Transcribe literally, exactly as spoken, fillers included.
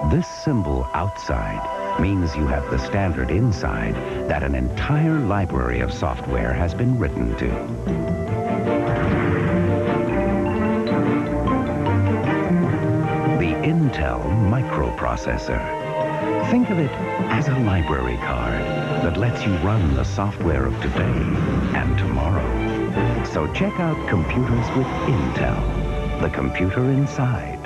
This symbol outside means you have the standard inside that an entire library of software has been written to. The Intel microprocessor. Think of it as a library card that lets you run the software of today and tomorrow. So check out computers with Intel, the computer inside.